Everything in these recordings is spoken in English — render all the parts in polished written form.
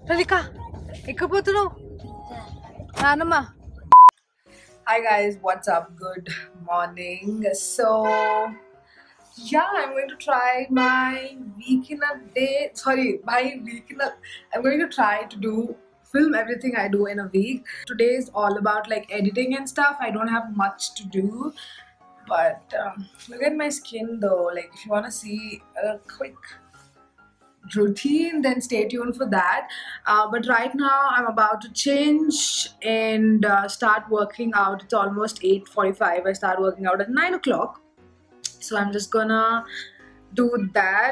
Ralika, ikapotro. Anama. Hi guys, what's up? Good morning. So yeah, I'm going to try my week in a day. Sorry, my week in a. I'm going to try to film everything I do in a week. Today is all about like editing and stuff. I don't have much to do, but look at my skin though. Like if you want to see a quick routine, then stay tuned for that. But right now I'm about to change and start working out. It's almost 8:45. I start working out at 9 o'clock, so I'm just gonna do that.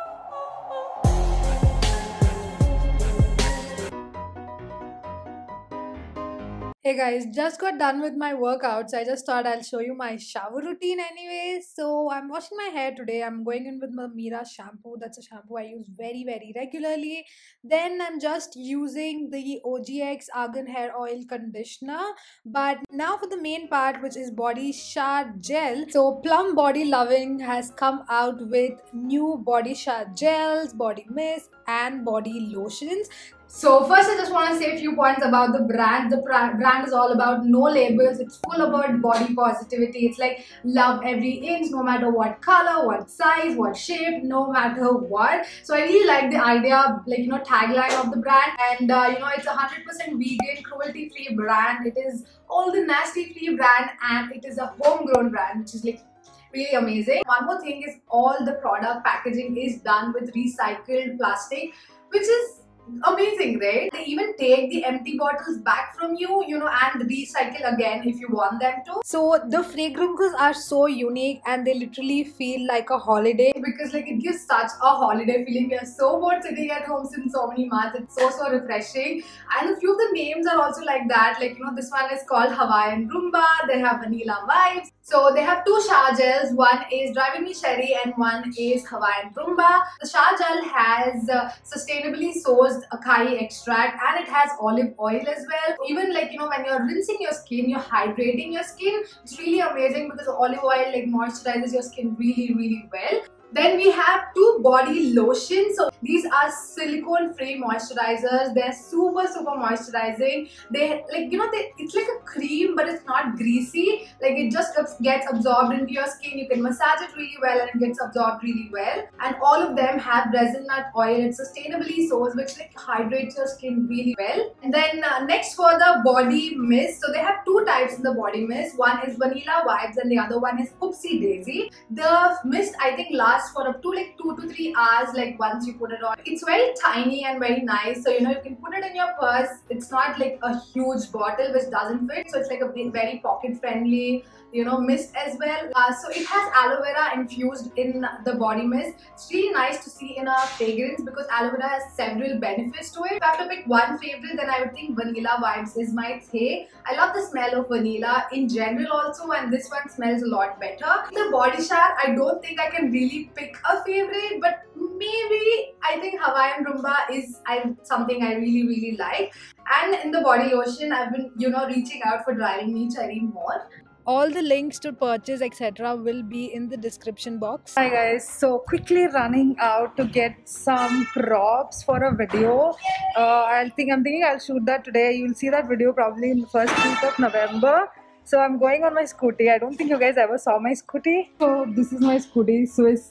Hey guys, just got done with my workouts. I just thought I'll show you my shower routine anyway. So I'm washing my hair today. I'm going in with my Mira shampoo. That's a shampoo I use very regularly. Then I'm just using the OGX Argan Hair Oil Conditioner. But now for the main part, which is Body Shower Gel. So Plum Body Loving has come out with new Body Shower Gels, Body Mist and Body Lotions. So first I just want to say a few points about the brand. The brand is all about no labels. It's full about body positivity. It's like love every inch, no matter what color, what size, what shape, no matter what. So I really like the idea, like, you know, tagline of the brand. And you know, it's 100% vegan, cruelty free brand. It is all the nasty free brand, and it is a homegrown brand, which is like really amazing. One more thing is all the product packaging is done with recycled plastic, which is amazing, right? They even take the empty bottles back from you, you know, and recycle again if you want them to. So the fragrances are so unique and they literally feel like a holiday, because like it gives such a holiday feeling. We are so bored sitting at home since so many months. It's so refreshing. And a few of the names are also like that. Like, you know, this one is called Hawaiian Rumba. They have vanilla vibes. So they have two shower gels. One is Driving Me Sherry and one is Hawaiian Rumba. The shower gel has sustainably sourced acai extract, and it has olive oil as well. Even like, you know, when you're rinsing your skin, you're hydrating your skin. It's really amazing because olive oil like moisturizes your skin really well. Then we have two body lotions. So these are silicone free moisturizers. They're super moisturizing. They, like, you know, it's like a cream, but it's not greasy. Like it just gets absorbed into your skin. You can massage it really well and it gets absorbed really well. And all of them have resin nut oil. It's sustainably sourced, which like hydrates your skin really well. And then next for the body mist. So they have two types in the body mist. One is Vanilla Vibes and the other one is Oopsie Daisy. The mist, I think, lasts for up to like 2 to 3 hours, like once you put it on. It's very tiny and very nice, so you know, you can put it in your purse. It's not like a huge bottle which doesn't fit, so it's like a very pocket friendly, you know, mist as well. So it has aloe vera infused in the body mist. It's really nice to see in a fragrance because aloe vera has several benefits to it. If I have to pick one favorite, then I would think Vanilla Vibes is my thing. I love the smell of vanilla in general also, and this one smells a lot better. The body shower, I don't think I can really pick a favorite, but maybe I think Hawaiian Rumba is something I really like. And in the body lotion, I've been, you know, reaching out for Driving Me Sherry more. All the links to purchase etc. will be in the description box. Hi guys, so quickly running out to get some props for a video. I'm thinking I'll shoot that today. You'll see that video probably in the first week of November. So I'm going on my scooty. I don't think you guys ever saw my scooty. So this is my scooty,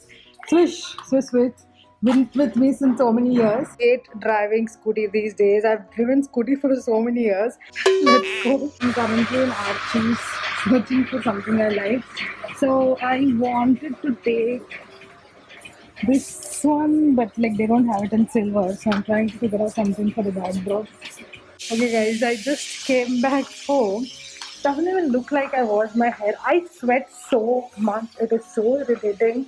Swish. Been with me since so many years. Hate driving scooty these days. I've driven scooty for so many years. Let's go. I'm currently in Archie's searching for something I like. So I wanted to take this one, but like they don't have it in silver. So I'm trying to figure out something for the backdrop. Okay guys, I just came back home. Doesn't even look like I washed my hair. I sweat so much. It is so irritating.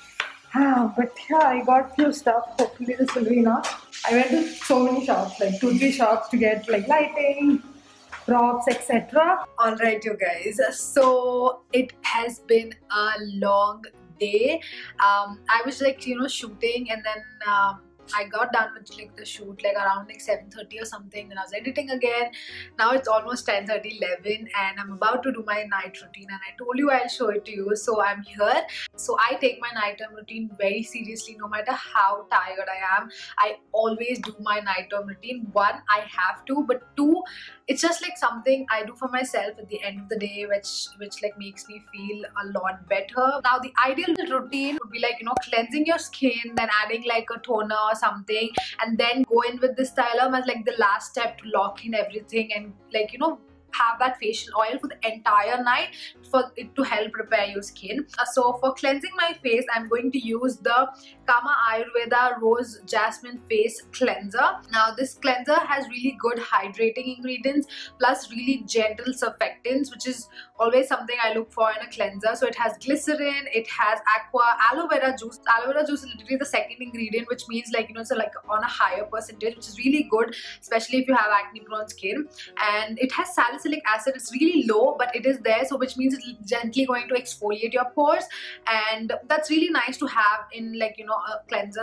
But yeah, I got few stuff. Hopefully this will be enough. I went to so many shops, like 2-3 shops to get like lighting, props, etc. Alright you guys, so it has been a long day. I was like, you know, shooting, and then I got done with like the shoot like around like 7:30 or something. Then I was editing again. Now it's almost 10:30, 11, and I'm about to do my night routine. And I told you I'll show it to you. So I'm here. So I take my nighttime routine very seriously, no matter how tired I am. I always do my nighttime routine. One, I have to, but two, it's just like something I do for myself at the end of the day, which like makes me feel a lot better. Now the ideal routine would be like, you know, cleansing your skin, then adding like a toner or something, and then go in with this stylum as like the last step to lock in everything and like, you know, have that facial oil for the entire night for it to help repair your skin. So for cleansing my face, I'm going to use the Kama Ayurveda Rose Jasmine Face Cleanser. Now this cleanser has really good hydrating ingredients plus really gentle surfactants, which is always something I look for in a cleanser. So it has glycerin, it has aqua, aloe vera juice. Aloe vera juice is literally the second ingredient, which means like, you know, it's like on a higher percentage, which is really good, especially if you have acne prone skin. And it has salicylic acid. It's really low, but it is there, so which means it's gently going to exfoliate your pores, and that's really nice to have in like, you know, a cleanser.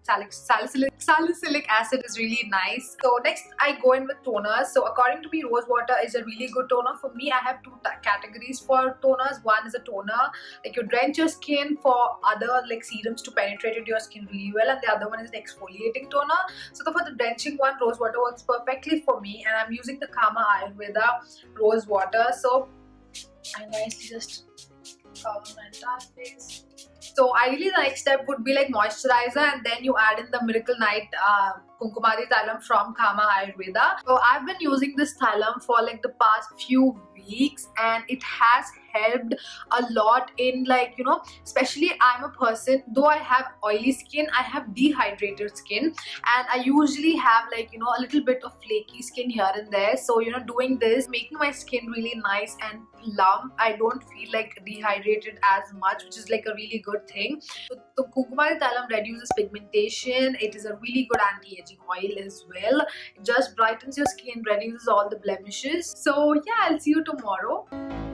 Salicylic acid is really nice. So next I go in with toners. So according to me, rose water is a really good toner. For me, I have two categories for toners. One is a toner, like you drench your skin for other like serums to penetrate into your skin really well, and the other one is an exfoliating toner. So for the drenching one, rose water works perfectly for me, and I'm using the Kama Ayurveda rose water. So I nicely just cover my entire face. So ideally the next step would be like moisturizer, and then you add in the Miracle Night Kumkumadi Tailam from Kama Ayurveda. So I've been using this Tailam for like the past few weeks, and it has helped a lot in like, you know, especially I'm a person, though I have oily skin, I have dehydrated skin, and I usually have like, you know, a little bit of flaky skin here and there. So, you know, doing this, making my skin really nice and plump, I don't feel like dehydrated as much, which is like a really good thing. So the Kumkumadi Tailam reduces pigmentation. It is a really good anti-aging oil as well. It just brightens your skin, reduces all the blemishes. So yeah, I'll see you tomorrow.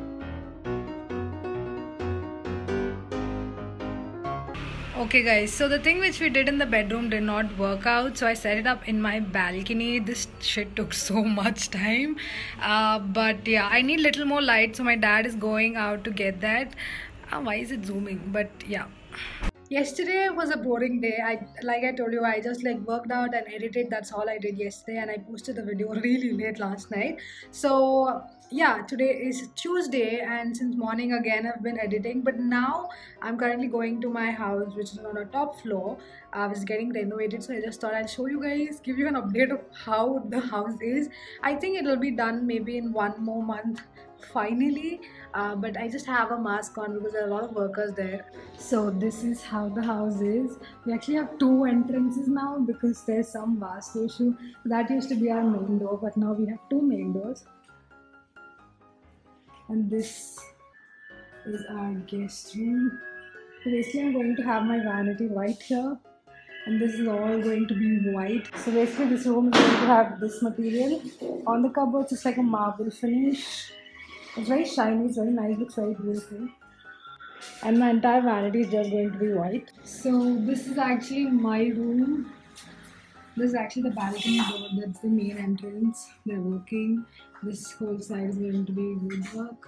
Okay guys, so the thing which we did in the bedroom did not work out, so I set it up in my balcony. This shit took so much time, but yeah, I need little more light, so my dad is going out to get that. Why is it zooming? But yeah, yesterday was a boring day. Like I told you, I just like worked out and edited. That's all I did yesterday, and I posted the video really late last night. So yeah, today is Tuesday, and since morning again I've been editing. But now I'm currently going to my house, which is on a top floor. I was getting renovated, so I just thought I'll show you guys, give you an update of how the house is. I think it'll be done maybe in 1 more month finally, but I just have a mask on because there are a lot of workers there. So this is how the house is. We actually have 2 entrances now because there's some vastu issue. That used to be our main door, but now we have 2 main doors. And this is our guest room. So basically I'm going to have my vanity white here, and this is all going to be white. So basically this room is going to have this material. On the cupboards it's like a marble finish. It's very shiny, it's very nice, looks very beautiful. And my entire vanity is just going to be white. So this is actually my room. This is actually the balcony door, that's the main entrance. They're working. This whole side is going to be woodwork.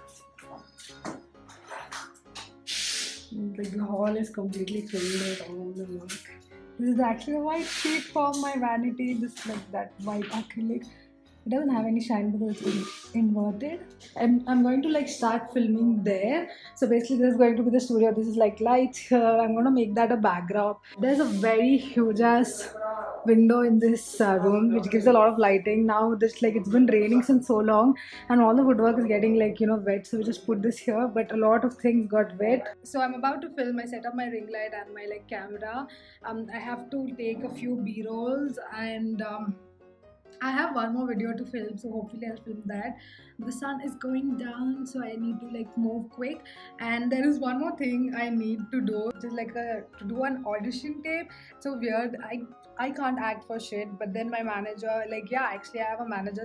The hall is completely filled with all the work. This is actually a white sheet for my vanity. This is like that white acrylic. It doesn't have any shine because it's inverted. I'm going to like start filming there. So basically this is going to be the studio. This is like lights here. I'm going to make that a background. There's a very huge ass window in this room which gives a lot of lighting. Now this, like, it's been raining since so long and all the woodwork is getting like, you know, wet, so we just put this here, but a lot of things got wet. So I'm about to film. I set up my ring light and my like camera. I have to take a few b-rolls, and I have one more video to film, so hopefully I'll film that. The sun is going down, so I need to like move quick. And there is one more thing I need to do, which is like to do an audition tape. So weird. I can't act for shit, but then my manager, like, yeah, actually I have a manager.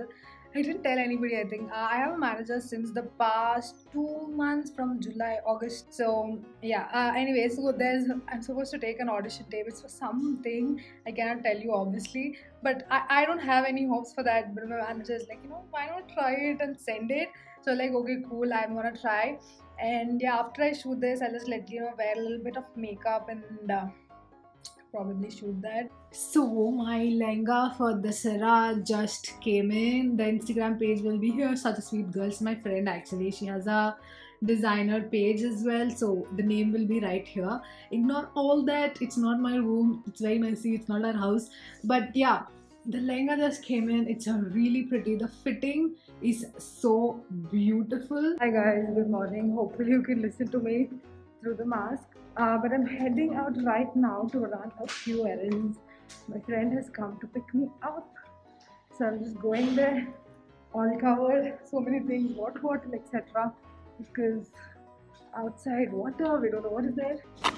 I didn't tell anybody, I think. I have a manager since the past 2 months from July, August. So, yeah. Anyway, so I'm supposed to take an audition tape. It's for something I cannot tell you, obviously. But I don't have any hopes for that. But my manager is like, why not try it and send it? So, like, okay, cool, I'm gonna try. And yeah, after I shoot this, I'll just let wear a little bit of makeup and probably shoot that. So my lehenga for Dasara just came in. The Instagram page will be here. Such a sweet girl. It's my friend actually. She has a designer page as well. So the name will be right here. Ignore all that. It's not my room. It's very messy. It's not our house. But yeah, the lehenga just came in. It's a really pretty. The fitting is so beautiful. Hi guys, good morning. Hopefully you can listen to me through the mask. But I'm heading out right now to run a few errands. My friend has come to pick me up, so I'm just going there, all covered, so many things, water bottle, etc. Because outside water, we don't know what is there.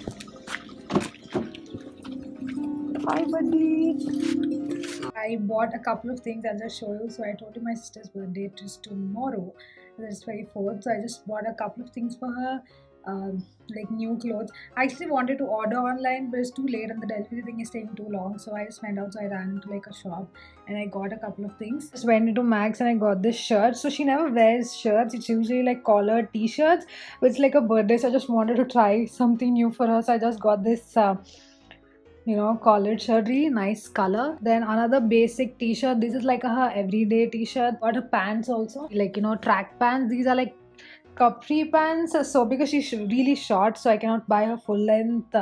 Hi, buddy. I bought a couple of things. I'll just show you. So I told you my sister's birthday is tomorrow. That's 24th. So I just bought a couple of things for her. Like new clothes. I actually wanted to order online, but it's too late and the delivery thing is taking too long, so I just went out. So I ran into like a shop and I got a couple of things. Just went into Max and I got this shirt. So she never wears shirts. It's usually like collared t-shirts, but it's like a birthday, so I just wanted to try something new for her. So I just got this collared shirt, really nice color. Then another basic t-shirt. This is like her everyday t-shirt. Got her pants also, like track pants. These are like capri pants. So because she's really short, so I cannot buy her full length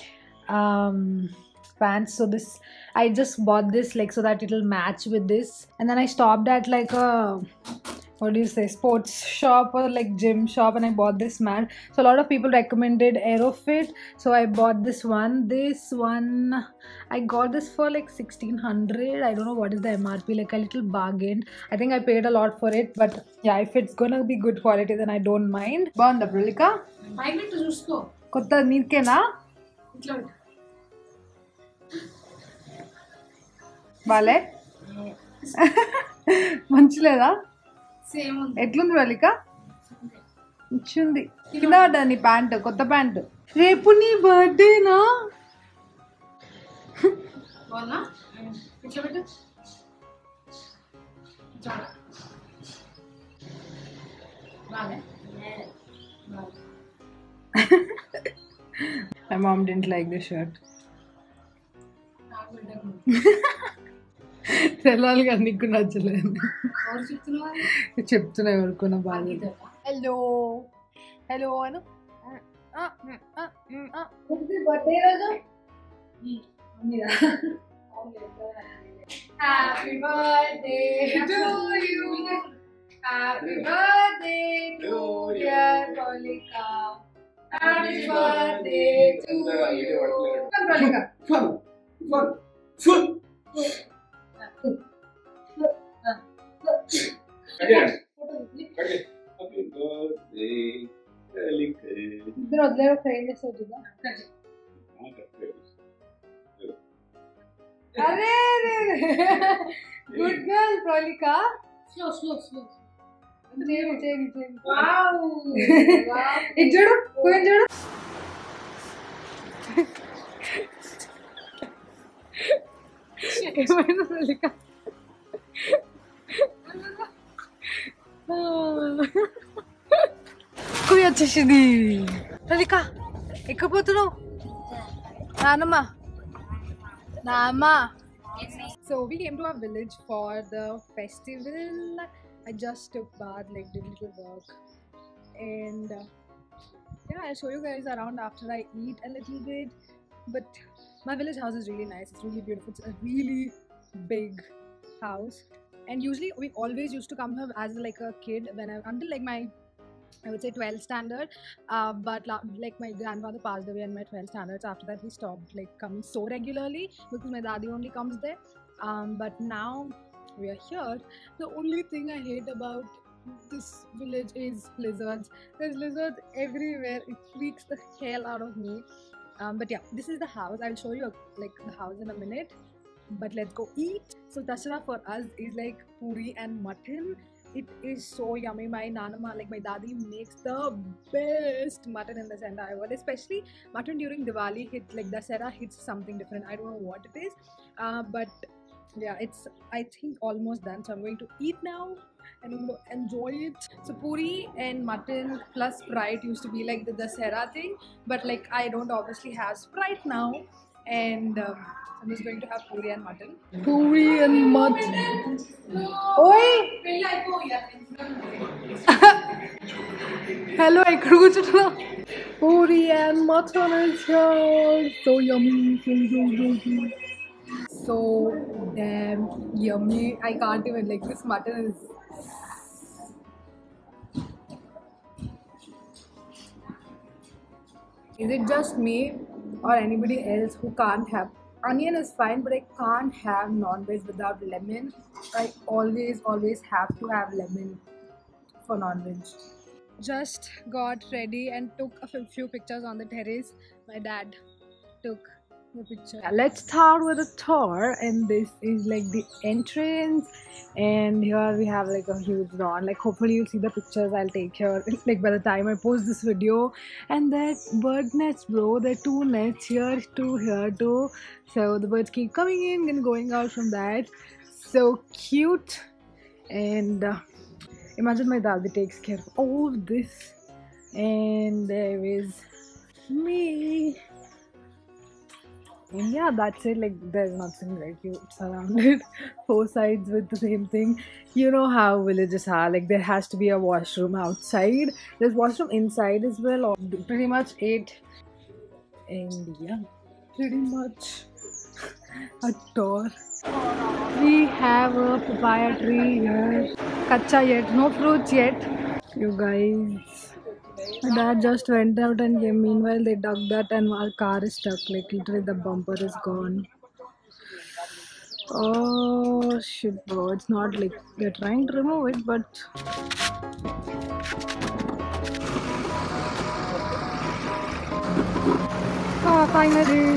pants. So this, I just bought this like so that it'll match with this. And then I stopped at like a, what do you say, sports shop or like gym shop, and I bought this mat. So a lot of people recommended Aerofit, so I bought this one. I got this for like 1600. I don't know what is the MRP, like a little bargain. I think I paid a lot for it, but yeah, if it's gonna be good quality, then I don't mind. Banda Pralika 5 minutes చూసుకో కొత్త నీకేనా ఇట్లా బాలే మంచి లేదా ఎట్లుంది ప్రలిక ఇచ్చింది కింద పడ్డా నీ ప్యాంటు కొత్త ప్యాంటు రేపు నీ బర్త్డేనా My mom didn't like the shirt. తెలాలి కానీ నీకు నచ్చలేదు చెప్తున్నా ఎవరికో బాగా హలో హలో అను బర్త్డే రోజు happy birthday to you happy birthday to dear Pralika happy birthday to you Pralika ఇద్దరు వదిలేరు ఫ్రై చేస్తారు చూద్దాం అరే గుడ్ గర్ల్ Pralika స్లో చేయి వావ్ ఇది చూడు కొంచెం చూడు ఏమైనా Pralika కువి వచ్చేసింది Pralika ఎక్కపోతున్నావు నానమ్మ. So we came to our village for the festival. I just took bath, like did little work, and yeah, I'll show you guys around after I eat a little bit. But my village house is really nice. It's really beautiful. It's a really big house, and usually we always used to come here as like a kid until like my, I would say, 12th standard. But like my grandfather passed away in my 12th standards. After that, we stopped like coming so regularly because my daddy only comes there. But now we are here. The only thing I hate about this village is lizards. There's lizards everywhere. It freaks the hell out of me. But yeah, this is the house. I'll show you like the house in a minute. but let's go eat. So Dashera for us is like puri and mutton. It is so yummy. My nanama, like my dadi, makes the best mutton in the entire world. Especially mutton during Diwali hit, like Dasera hits something different. I don't know what it is, but yeah, it's I think almost done. So I'm going to eat now and I'm going to enjoy it. So puri and mutton plus Sprite used to be like the Dasera thing, but like I don't obviously have Sprite now, and I'm just going to have puri and mutton. Puri and mutton. Oi! Hello, I couldn't. Puri and mutton is here. So yummy, so yummy. So damn yummy. I can't even, like, this mutton is. Is it just me or anybody else who can't have onion is fine, but I can't have non-veg without lemon. I always have to have lemon for non-veg. Just got ready and took a few pictures on the terrace. My dad took the picture. Yeah, let's start with a tour, and this is like the entrance, and here we have like a huge lawn. Like hopefully you'll see the pictures I'll take here like by the time I post this video. And that bird nest, bro, there are two nests, here two, here two, so the birds keep coming in and going out from that. So cute. And imagine my dad takes care of all of this, and there is me. And yeah, that's it. Like there's nothing like you surrounded four sides with the same thing. You know how villages are, like there has to be a washroom outside, there's washroom inside as well, or pretty much it. And yeah, pretty much a tour. We have a papaya tree here, kacha yet, no fruits yet. You guys, my dad just went out and came. Meanwhile, they dug that and our car is stuck. Like literally, the bumper is gone. Oh shit, bro! It's not like they're trying to remove it, but finally.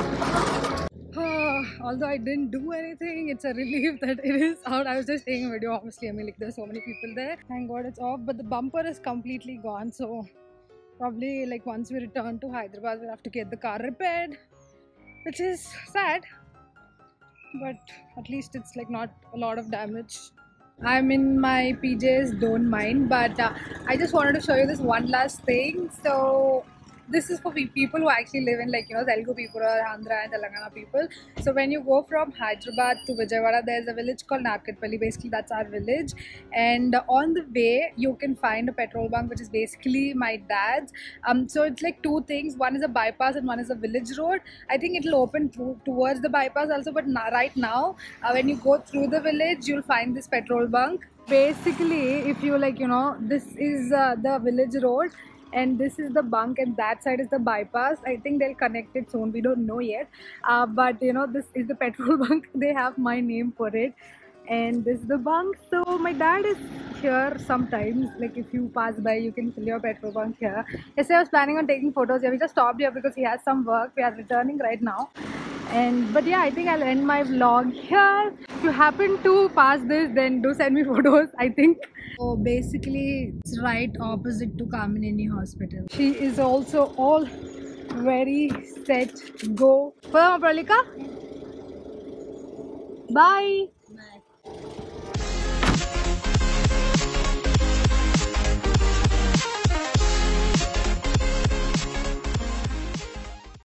Although I didn't do anything, it's a relief that it is out. I was just taking a video. Obviously, I mean, like there's so many people there. Thank God it's off, but the bumper is completely gone. So probably like once we return to Hyderabad, we'll have to get the car repaired, which is sad, but at least it's like not a lot of damage. I'm in my PJs, don't mind, but I just wanted to show you this one last thing. So this is for people who actually live in, like, you know, Telugu people or Andhra and Telangana people. So when you go from Hyderabad to Vijayawada, there's a village called Narkatpalli. Basically that's our village, and on the way you can find a petrol bunk, which is basically my dad's. So it's like two things, one is a bypass and one is a village road. I think it'll open towards the bypass also, but right now when you go through the village, you'll find this petrol bunk. Basically, if you, like, you know, this is the village road and this is the bunk and that side is the bypass. I think they'll connect it soon, we don't know yet, but you know, this is the petrol bunk. They have my name for it, and this is the bunk. So my dad is here sometimes, like if you pass by you can fill your petrol bunk here. Yesterday I was planning on taking photos here. We just stopped here because he has some work. We are returning right now, and but yeah, I think I'll end my vlog here. If you happen to pass this, then do send me photos. I think so basically it's right opposite to Kamineni Hospital. She is also all very set to go. Pralika, bye.